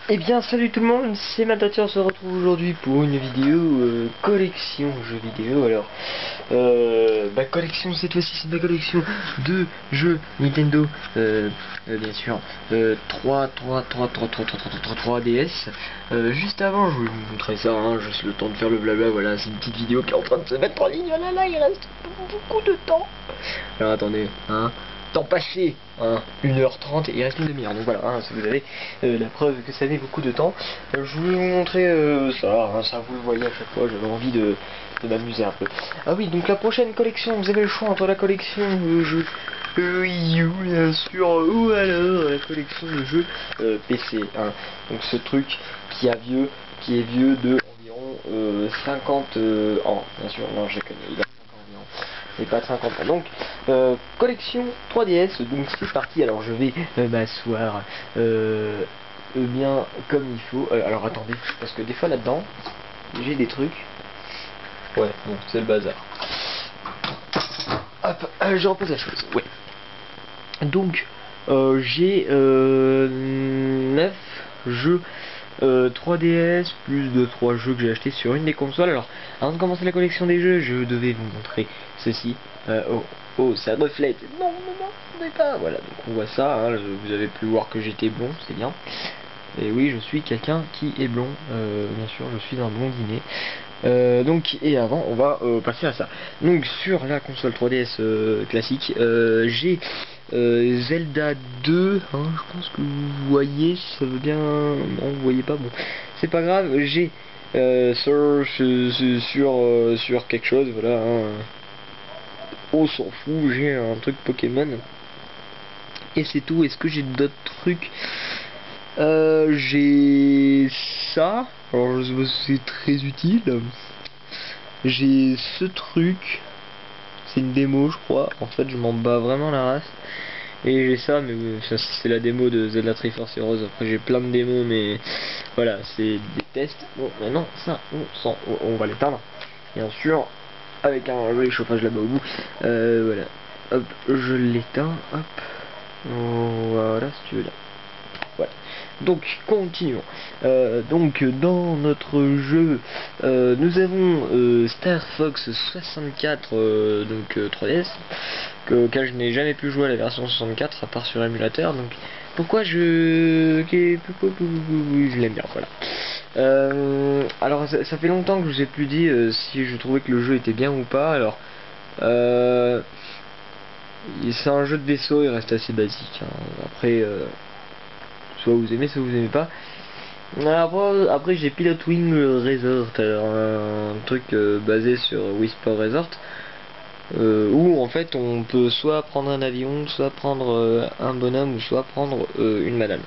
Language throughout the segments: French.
Eh bien salut tout le monde, c'est Matatia, on se retrouve aujourd'hui pour une vidéo collection jeux vidéo. Alors collection, cette fois-ci c'est ma collection de jeux Nintendo, bien sûr, 3DS. Juste avant je voulais vous montrer ça, hein, juste le temps de faire le blabla. Voilà, c'est une petite vidéo qui est en train de se mettre en ligne. Oh là là, il reste beaucoup de temps. Alors attendez, hein, temps passé, hein, 1h30 et il reste une demi-heure. Donc voilà, hein, si vous avez la preuve que ça met beaucoup de temps. Je voulais vous montrer ça, hein, ça vous le voyez à chaque fois, j'avais envie de m'amuser un peu. Ah oui, donc la prochaine collection, vous avez le choix entre la collection de jeux Wii U bien sûr, ou alors la collection de jeux PC, hein. Donc ce truc qui est vieux de environ 50 ans, bien sûr, non j'ai connu, il a 5 ans environ, et pas de 50 ans. Donc collection 3DS, donc c'est parti. Alors je vais m'asseoir bien comme il faut. Alors attendez, parce que des fois là-dedans j'ai des trucs. Ouais, bon, c'est le bazar. Hop, je repose la chose. Ouais. Donc j'ai 9 jeux 3DS plus de 3 jeux que j'ai achetés sur une des consoles. Alors avant de commencer la collection des jeux, je devais vous montrer ceci. Oh, ça reflète. Non, mais pas. Voilà, donc on voit ça, hein, vous avez pu voir que j'étais blond, c'est bien. Et oui, je suis quelqu'un qui est blond, bien sûr, je suis un blondinet. Donc, et avant, on va passer à ça. Donc, sur la console 3DS classique, j'ai Zelda 2, hein, je pense que vous voyez, ça veut bien... Non, vous voyez pas, bon, c'est pas grave, j'ai sur quelque chose, voilà, hein. On s'en fout, j'ai un truc Pokémon. Et c'est tout. Est-ce que j'ai d'autres trucs? J'ai ça. Alors je sais pas si c'est très utile. J'ai ce truc. C'est une démo je crois. En fait je m'en bats vraiment la race. Et j'ai ça, mais ça c'est la démo de Zelda Triforce Heroes. Après j'ai plein de démos, mais voilà, c'est des tests. Bon, maintenant ça on va l'éteindre. Bien sûr, avec un joli chauffage là-bas au bout. Voilà. Hop, je l'éteins. Hop. Voilà, si tu veux là. Voilà. Donc, continuons. Donc, dans notre jeu, nous avons Star Fox 64, 3DS, auquel je n'ai jamais pu jouer à la version 64, à part sur émulateur. Donc, pourquoi je l'aime bien, voilà. Alors, ça fait longtemps que je vous ai plus dit si je trouvais que le jeu était bien ou pas. Alors, c'est un jeu de vaisseau, il reste assez basique, hein. Après, soit vous aimez, soit vous aimez pas. Après j'ai Pilot Wing Resort, un truc basé sur Whisper Resort, où en fait on peut soit prendre un avion, soit prendre un bonhomme, ou soit prendre une madame.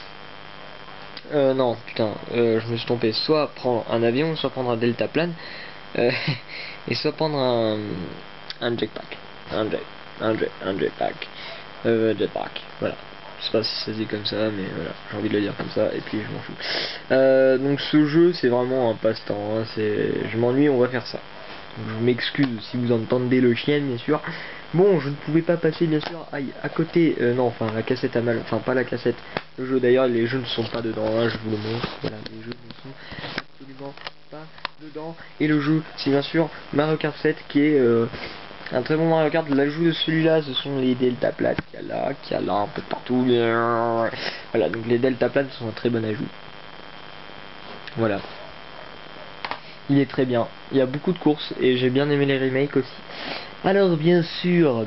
Non, putain, je me suis trompé. Soit prendre un avion, soit prendre un deltaplane, et soit prendre un jetpack. Un jetpack. Jetpack, voilà. Je sais pas si ça se dit comme ça, mais voilà, j'ai envie de le dire comme ça, et puis je m'en fous. Donc ce jeu, c'est vraiment un passe-temps, hein, je m'ennuie, on va faire ça. Donc, je m'excuse si vous entendez le chien, bien sûr. Bon, je ne pouvais pas passer, bien sûr, à côté, non, enfin, la cassette à mal, enfin, pas la cassette, le jeu, d'ailleurs, les jeux ne sont pas dedans, hein, je vous le montre, voilà, les jeux ne sont absolument pas dedans. Et le jeu, c'est bien sûr Mario Kart 7, qui est un très bon Mario Kart. L'ajout de celui-là, ce sont les deltaplanes qu'il y a là un peu partout. Voilà, donc les deltaplanes sont un très bon ajout. Voilà. Il est très bien. Il y a beaucoup de courses et j'ai bien aimé les remakes aussi. Alors bien sûr,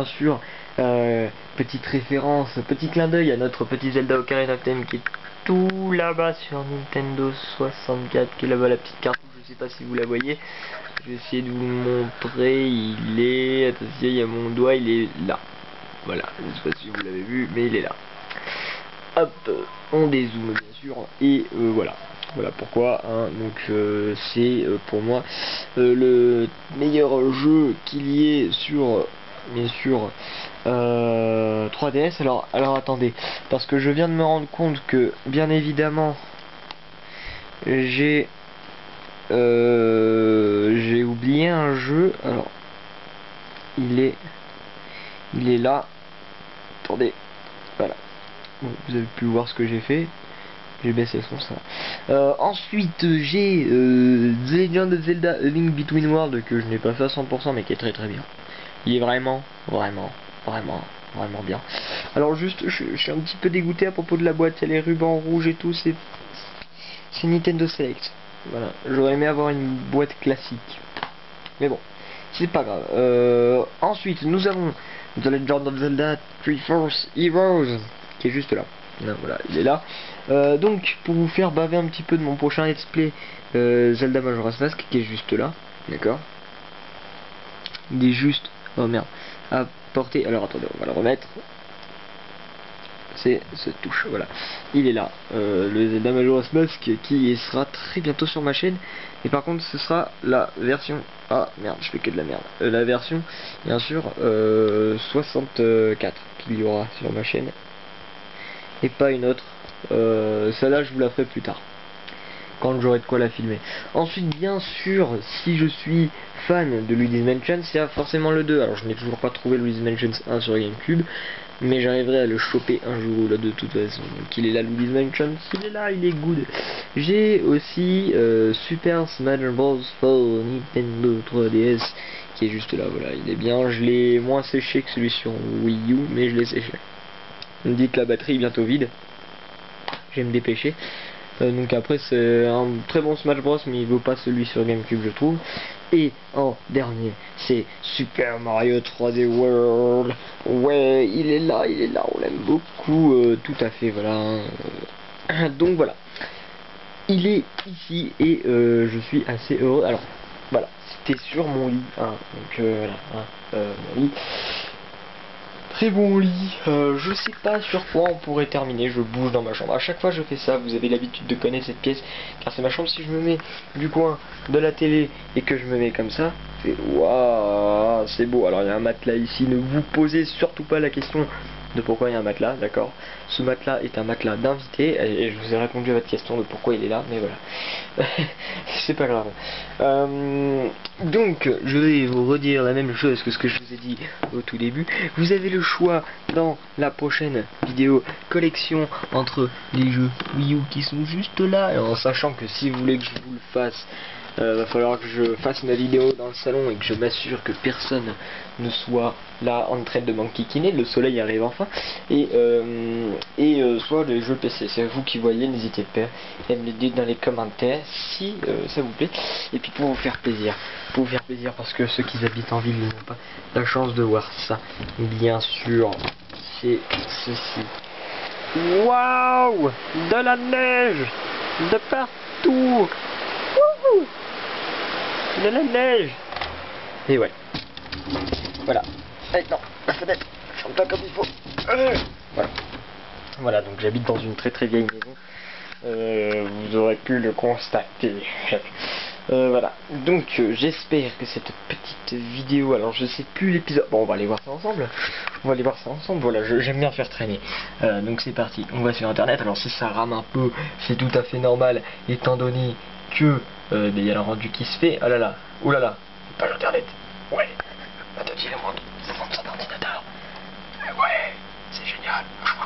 petite référence, petit clin d'œil à notre petit Zelda Ocarina of Time qui est tout là-bas sur Nintendo 64, qui est là-bas la petite carte. Je sais pas si vous la voyez. Je vais essayer de vous le montrer. Il est... Attention, il y a mon doigt, il est là. Voilà, je sais pas si vous l'avez vu, mais il est là. Hop, on dézoome bien sûr. Et voilà. Voilà pourquoi, hein. Donc c'est pour moi le meilleur jeu qu'il y ait sur, bien sûr, 3DS. Alors attendez, parce que je viens de me rendre compte que, bien évidemment, j'ai oublié un jeu. Alors il est là. Attendez, voilà. Bon, vous avez pu voir ce que j'ai fait. J'ai baissé le son, ça va. Ensuite, j'ai The Legend of Zelda A Link Between Worlds, que je n'ai pas fait à 100%, mais qui est très très bien. Il est vraiment bien. Alors juste, je suis un petit peu dégoûté à propos de la boîte, il y a les rubans rouges et tout, c'est Nintendo Select. Voilà, j'aurais aimé avoir une boîte classique. Mais bon, c'est pas grave. Ensuite, nous avons The Legend of Zelda Triforce Heroes, qui est juste là. Non, voilà, il est là. Donc, pour vous faire baver un petit peu de mon prochain let's play, Zelda Majora's Mask, qui est juste là. D'accord. Il est juste... Oh merde. À porter... Alors, attendez, on va le remettre. C'est cette touche, voilà. Il est là. Le Zelda Majora's Mask, qui sera très bientôt sur ma chaîne. Et par contre, ce sera la version... Ah, merde, je fais que de la merde. La version, bien sûr, 64 qu'il y aura sur ma chaîne. Et pas une autre. Celle-là, je vous la ferai plus tard, quand j'aurai de quoi la filmer. Ensuite, bien sûr, si je suis fan de Luigi's Mansion, c'est forcément le 2. Alors, je n'ai toujours pas trouvé Luigi's Mansion 1 sur GameCube, mais j'arriverai à le choper un jour ou là de toute façon. Donc, il est là, Luigi's Mansion. S'il est là, il est good. J'ai aussi Super Smash Bros. For Nintendo 3DS, qui est juste là. Voilà, il est bien. Je l'ai moins séché que celui sur Wii U, mais je l'ai séché. On me dit que la batterie est bientôt vide. Je vais me dépêcher. Donc après, c'est un très bon Smash Bros, mais il vaut pas celui sur GameCube, je trouve. Et en dernier, c'est Super Mario 3D World. Ouais, il est là, on l'aime beaucoup. Tout à fait, voilà. Donc voilà, il est ici et je suis assez heureux. Alors voilà, c'était sur mon lit, hein, donc voilà, hein, mon lit. Très bon lit, je sais pas sur quoi on pourrait terminer, je bouge dans ma chambre. À chaque fois je fais ça, vous avez l'habitude de connaître cette pièce, car c'est ma chambre. Si je me mets du coin de la télé et que je me mets comme ça, c'est waouh, c'est beau. Alors il y a un matelas ici, ne vous posez surtout pas la question de pourquoi il y a un matelas, d'accord. Ce matelas est un matelas d'invité, et je vous ai répondu à votre question de pourquoi il est là, mais voilà. C'est pas grave. Donc, je vais vous redire la même chose que ce que je vous ai dit au tout début. Vous avez le choix dans la prochaine vidéo collection entre les jeux Wii U qui sont juste là, et en sachant que si vous voulez que je vous le fasse, va falloir que je fasse ma vidéo dans le salon et que je m'assure que personne ne soit là en train de m'enquiquiner. Le soleil arrive enfin. Et soit les jeux PC, c'est vous qui voyez, n'hésitez pas à me le dire dans les commentaires si ça vous plaît. Et puis pour vous faire plaisir, parce que ceux qui habitent en ville n'ont pas la chance de voir ça, bien sûr, c'est ceci. Waouh, de la neige de partout. Wouhou, de la neige. Et ouais, voilà. Maintenant, la fenêtre, ferme pas comme il faut. Voilà, donc j'habite dans une très très vieille maison. Vous aurez pu le constater. Voilà, donc j'espère que cette petite vidéo, alors je sais plus l'épisode, bon on va aller voir ça ensemble, voilà, j'aime bien faire traîner. Donc c'est parti, on va sur internet. Alors si ça rame un peu, c'est tout à fait normal, étant donné que il y a le rendu qui se fait. Oh là là, oulala, page internet, ouais, patati le monde son ordinateur, ouais, c'est génial.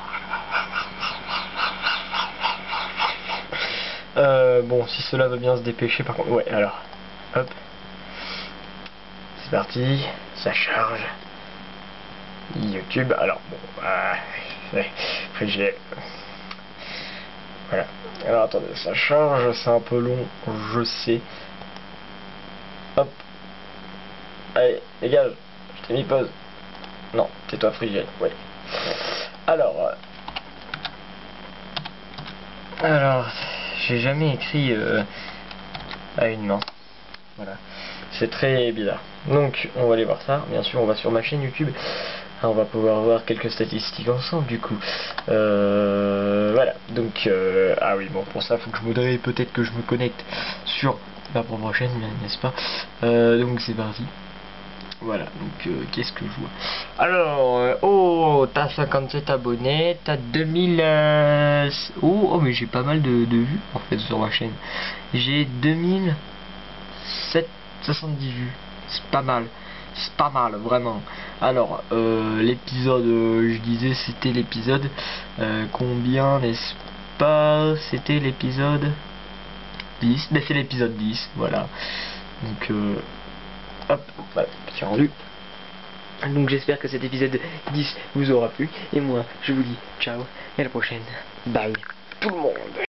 Bon, si cela veut bien se dépêcher, par contre, ouais, alors, hop, c'est parti, ça charge, YouTube, alors, bon, après j'ai, voilà, alors attendez, ça charge, c'est un peu long, je sais, hop, allez, dégage, je t'ai mis pause, non, tais-toi Frigel, ouais, alors, j'ai jamais écrit à une main. Voilà. C'est très bizarre. Donc, on va aller voir ça. Bien sûr, on va sur ma chaîne YouTube. On va pouvoir voir quelques statistiques ensemble, du coup. Voilà. Donc, ah oui, bon, pour ça, il faut que je modère. Peut-être que je me connecte sur ma propre chaîne, n'est-ce pas? Donc, c'est parti. Voilà, donc qu'est-ce que je vois? Alors, oh, t'as 57 abonnés, t'as 2000... Oh, mais j'ai pas mal de vues en fait sur ma chaîne. J'ai 2770 vues, c'est pas mal vraiment. Alors, l'épisode, je disais c'était l'épisode combien, n'est-ce pas, c'était l'épisode 10. Mais c'est l'épisode 10, voilà. Donc, hop, voilà, c'est rendu. Donc j'espère que cet épisode 10 vous aura plu. Et moi, je vous dis ciao et à la prochaine. Bye tout le monde.